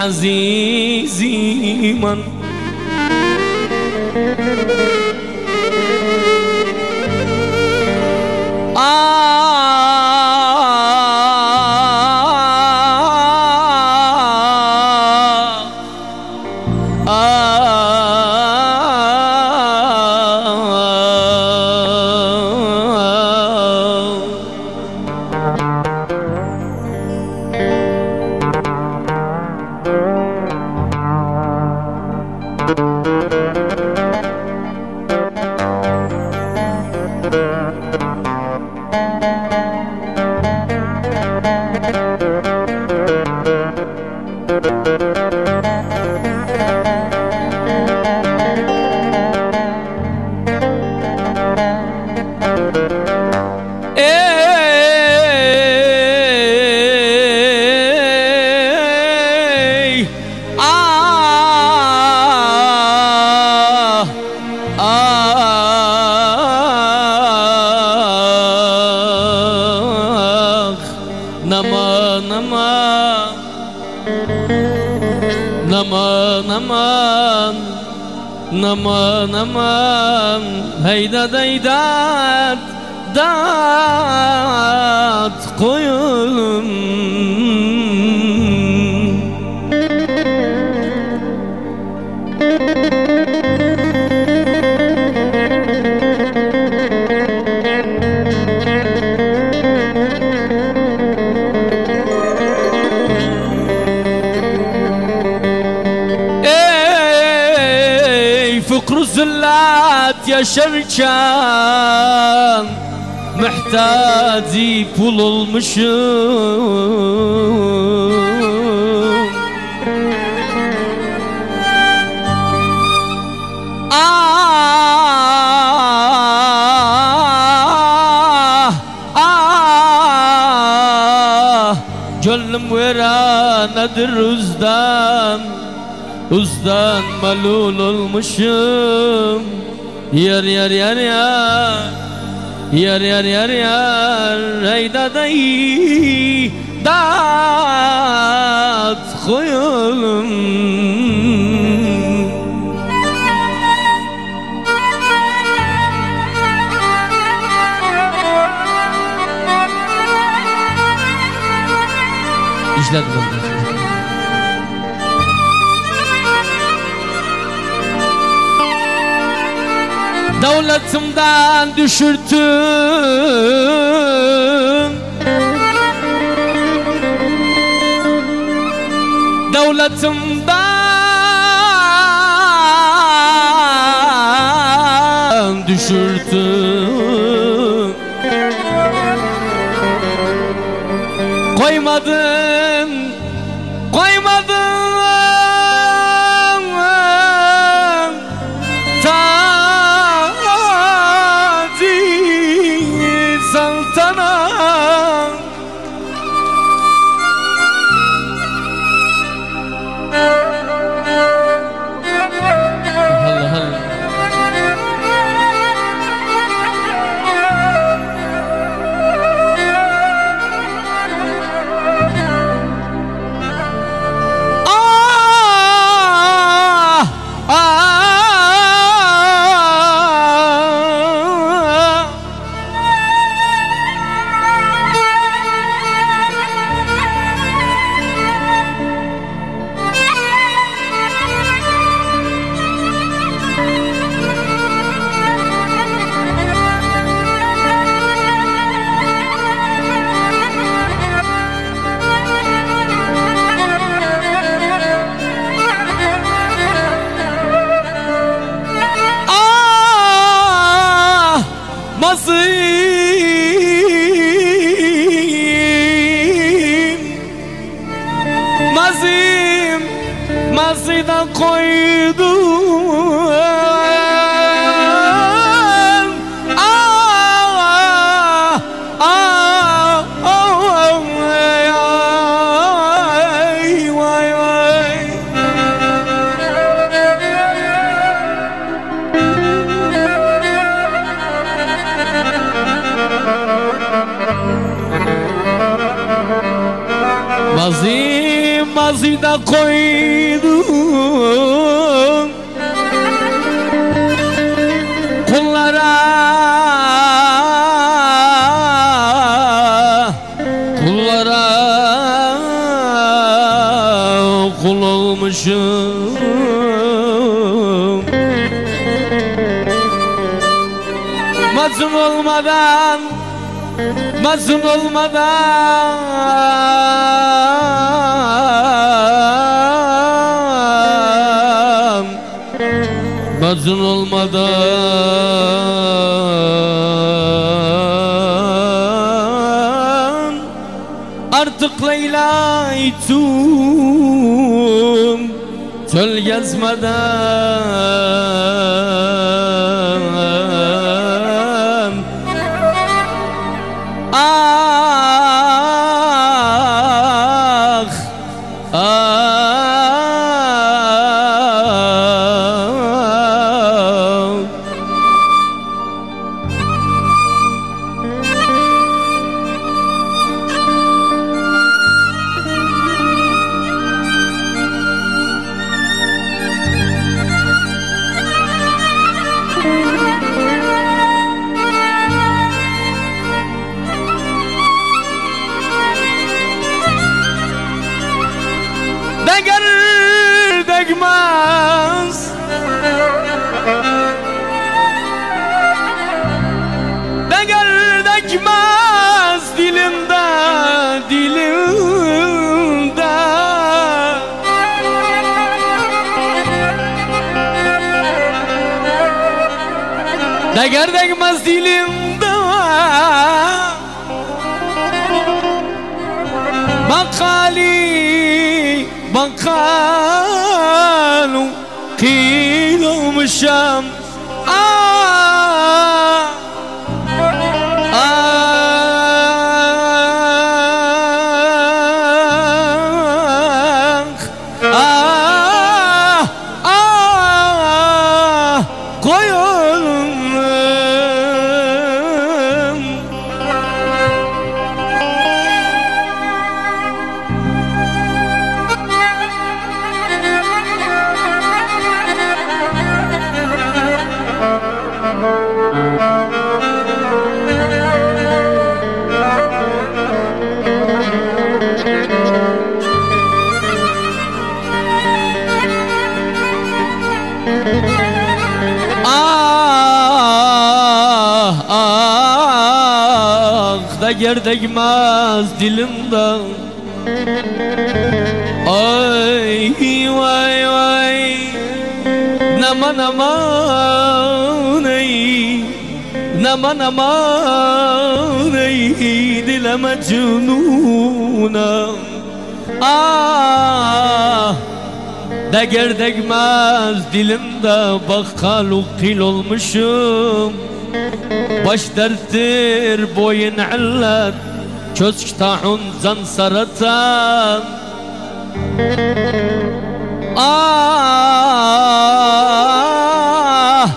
عزيزي من نمان نمان هيدا ديدات دات koyulum فقر الزلات يا شركان محتاجي pul olmuşum gönlüm veranedir uzdan malul olmuşum yar yar yar yar yar yar yar yar ey dadayı dat koyulum İşledim devletimden düşürttün devletimden düşürttün koymadın mazida koydum mazim mazide koydum kullara, kullara kul olmuşum. Mazlum olmadan, mazlum olmadan, mazlum olmadan artık Leyla'yı tüm çöl gezmeden. Ah, ah. Deger degmez, deger degmez dilimde, dilimde. Deger degmez dilimde, makali بقالوا كيلو مشام. Deger degmez dilimde. Ay vay vay, naman aman ey, naman aman ey, dile mecnuna. Ah, deger degmez dilimde, bakkalu kil olmuşum. Baş derttir boyun illet, köşk taun can saratan. Ah,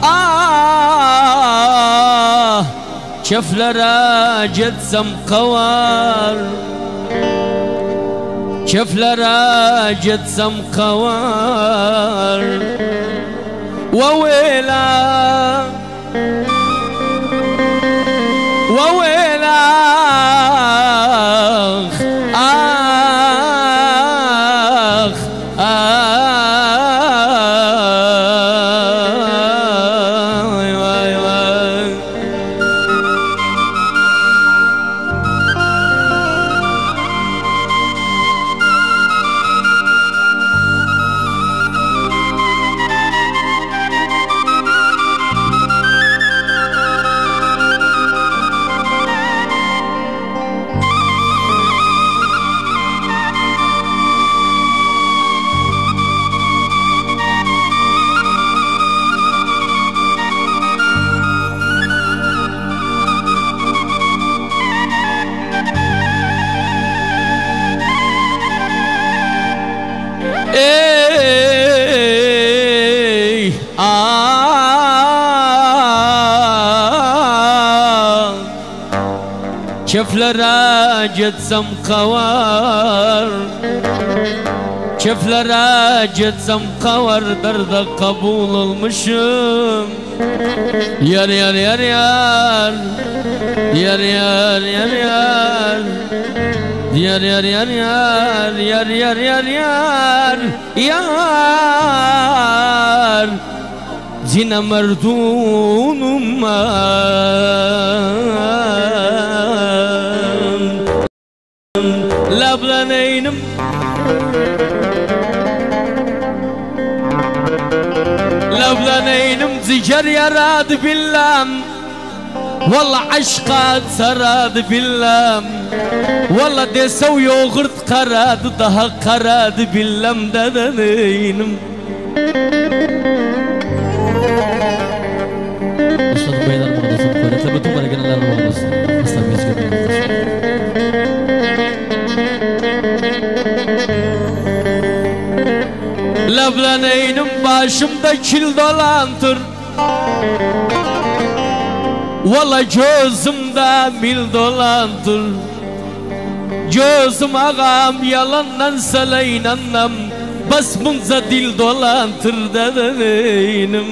ah, keflere getsem kavar, keflere getsem kavar. Vavela وويلا آخ كيف لراجت سم خوار Çöplere gitsem kavar derde kabul olmuşum. Yar yar yar yar, yar yar yar yar, yar yar yar yar, yar yar yar yar, yar. Zine merdunum lablaneynim. Lablaneynim zicer yaradı billam. Valla aşka saradı billam. Valla desev yoğurt karadı daha karadı billam dedeneynim. Ustadım beyler buradasın. Kuvvetle bütün barakeneler buradasın. Aslan mezgir buradasın. Lablaneynim başımda kil dolantır. Valla gözümde mil dolantır. Gözüm ağam yalandan sana inanmam. Basmınca dil dolantır dedeneynim.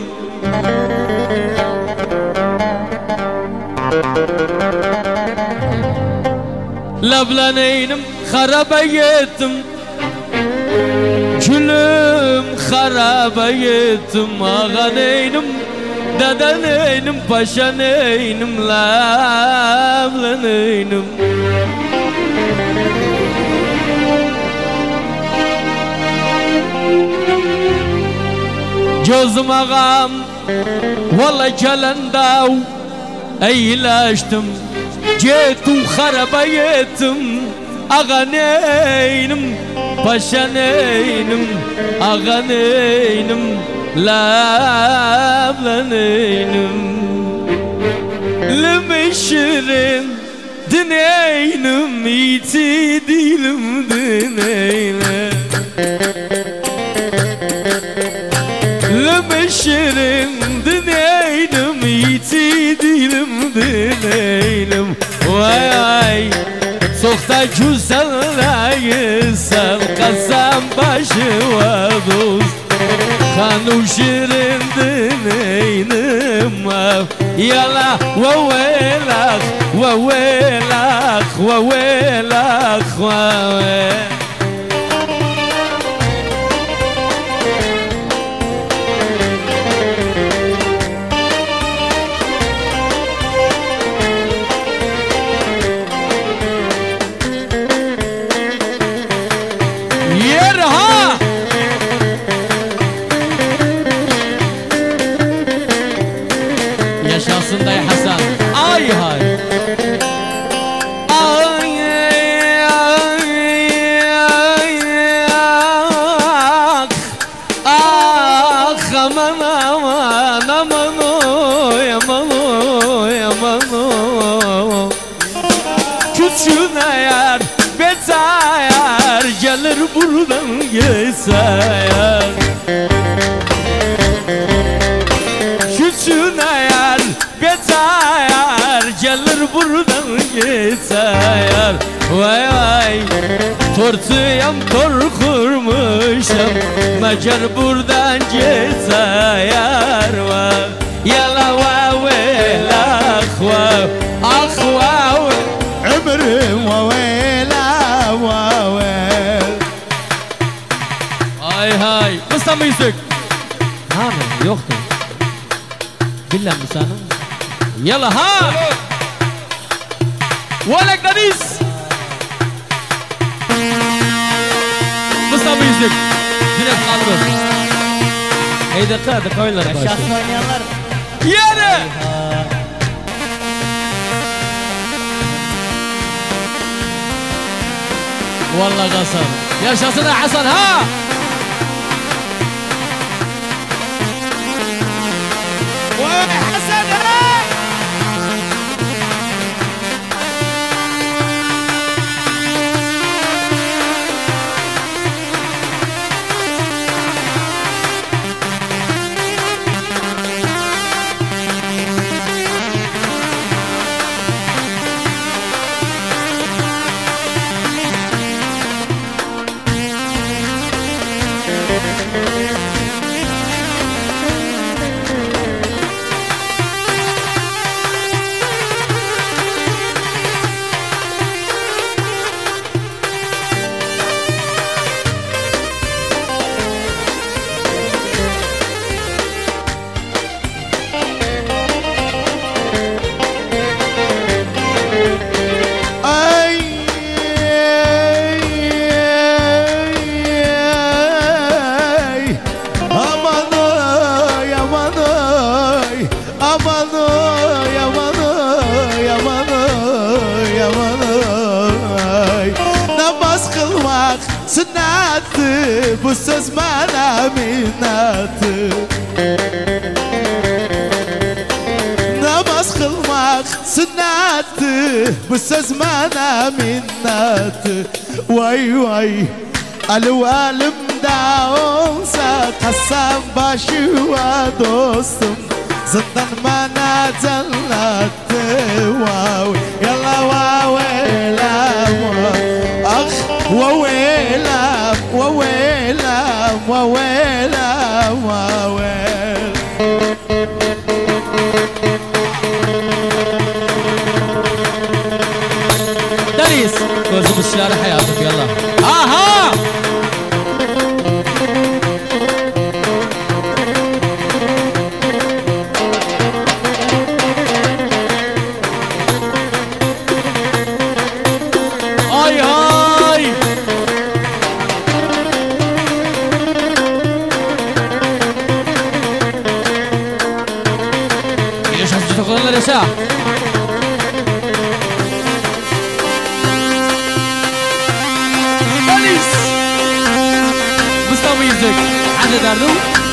Lablaneynim harabe gittim. Gülüm harabe gittim. Ağaneynim, dedeneynim, paşaneynim, lablaneynim. Gözüm ağam valla gelendav eyleştim. Gittim harabe gittim. Ağaneynim, paşaneynim, ağaneynim, lablaneynim. Limişirin dineynim, iti dilim dineynim. Limişirin dineynim, iti dilim dineynim. Vay vay sokta güzeller sen kasam başı var dost. Kanu şirin dineynim yala vavelak vavelak vavelak vavelak. Yaşasın dayı Hasan. Ay hay. Ay ay ay ah aman aman aman oy aman oy aman oy. Küçüğüne yar betayar gelir buradan geçer. Küçüğüne yar betayar gelir buradan geçer. Vay vay tortuyam tor kurmuşam macar buradan geçer. Vay yala vay ah vay ah vay ömrüm vay vay. Hay hay kısa müzik. Abi yoktu. Billah mı sana? Yalla ha! Walek Deniz! Kısa müzik. Direkt kaldırır. Ey dakika oyunlar başlıyor. Şahs oynayanlar. Yere! Vallahi Hasan. Yaşasın Hasan ha! Hasan ha! bu söz bana minnat. Namaz kılmak sünnet, bu söz bana minnat. Vay vay alvalim da olsa kasam başı ve dostum, zindan bana cennet. Wow yalla wawelam ah wawelam wawelam wawelam wawel. دنيس كوزم الشارع حياتك يلا اها هاي هاي ايش حسيت تقول لنا رساء مستوى يزك حاجة داردو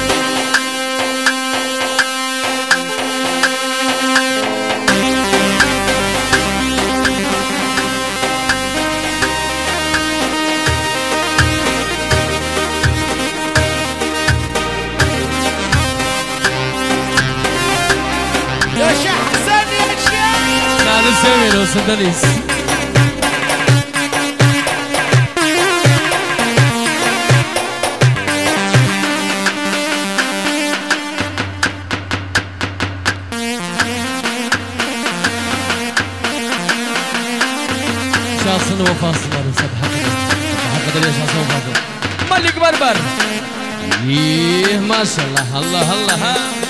يا شحسن يا شيخ لا نسوي له سندنيس شخصنا وفاصل حق دليل شخصنا وفاصل ملك بربر ايه ما شاء الله الله الله